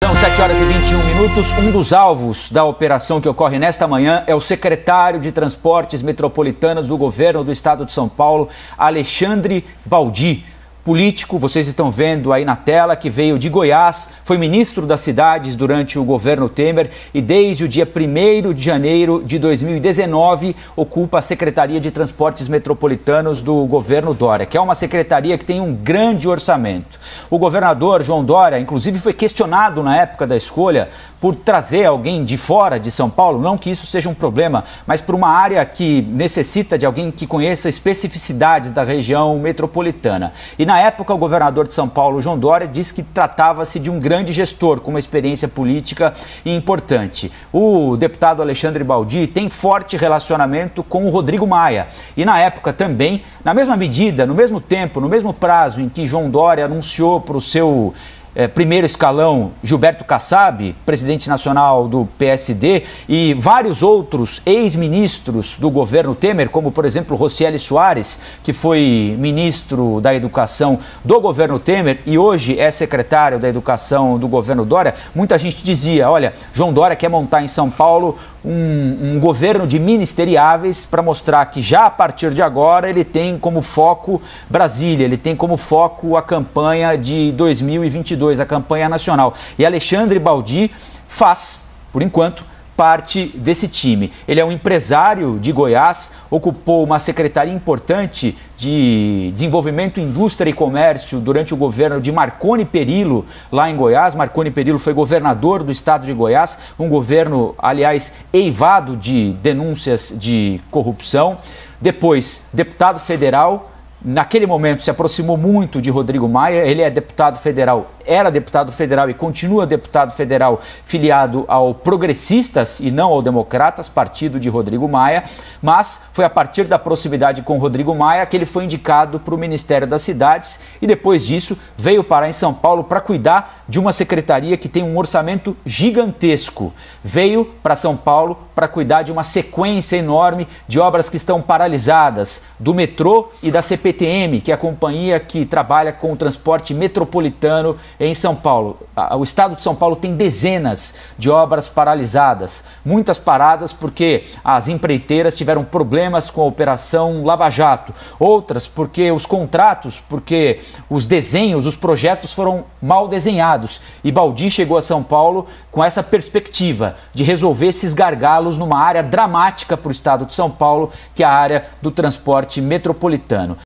São 7h21. Um dos alvos da operação que ocorre nesta manhã é o secretário de Transportes Metropolitanos do governo do estado de São Paulo, Alexandre Baldi. Político, vocês estão vendo aí na tela, que veio de Goiás, foi ministro das cidades durante o governo Temer e desde o dia 1º de janeiro de 2019 ocupa a Secretaria de Transportes Metropolitanos do governo Dória, que é uma secretaria que tem um grande orçamento. O governador João Dória, inclusive, foi questionado na época da escolha por trazer alguém de fora de São Paulo, não que isso seja um problema, mas por uma área que necessita de alguém que conheça especificidades da região metropolitana. E na época, o governador de São Paulo, João Dória, disse que tratava-se de um grande gestor com uma experiência política importante. O deputado Alexandre Baldi tem forte relacionamento com o Rodrigo Maia. E na época também, na mesma medida, no mesmo tempo, no mesmo prazo em que João Dória anunciou para o seu primeiro escalão, Gilberto Kassab, presidente nacional do PSD, e vários outros ex-ministros do governo Temer, como, por exemplo, Rocieli Soares, que foi ministro da Educação do governo Temer e hoje é secretário da Educação do governo Dória. Muita gente dizia, olha, João Dória quer montar em São Paulo um governo de ministeriáveis para mostrar que já a partir de agora ele tem como foco Brasília, ele tem como foco a campanha de 2022, a campanha nacional. E Alexandre Baldi faz, por enquanto, parte desse time. Ele é um empresário de Goiás, ocupou uma secretaria importante de desenvolvimento, indústria e comércio durante o governo de Marconi Perillo, lá em Goiás. Marconi Perillo foi governador do estado de Goiás, um governo, aliás, eivado de denúncias de corrupção. Depois, deputado federal. Naquele momento se aproximou muito de Rodrigo Maia, ele é deputado federal, era deputado federal e continua deputado federal filiado ao Progressistas e não ao Democratas, partido de Rodrigo Maia, mas foi a partir da proximidade com Rodrigo Maia que ele foi indicado para o Ministério das Cidades e depois disso veio parar em São Paulo para cuidar de uma secretaria que tem um orçamento gigantesco. Veio para São Paulo para cuidar de uma sequência enorme de obras que estão paralisadas, do metrô e da CPTM, que é a companhia que trabalha com o transporte metropolitano em São Paulo. O estado de São Paulo tem dezenas de obras paralisadas, muitas paradas porque as empreiteiras tiveram problemas com a Operação Lava Jato, outras porque os contratos, porque os desenhos, os projetos foram mal desenhados. E Baldi chegou a São Paulo com essa perspectiva de resolver esses gargalos numa área dramática para o estado de São Paulo, que é a área do transporte metropolitano.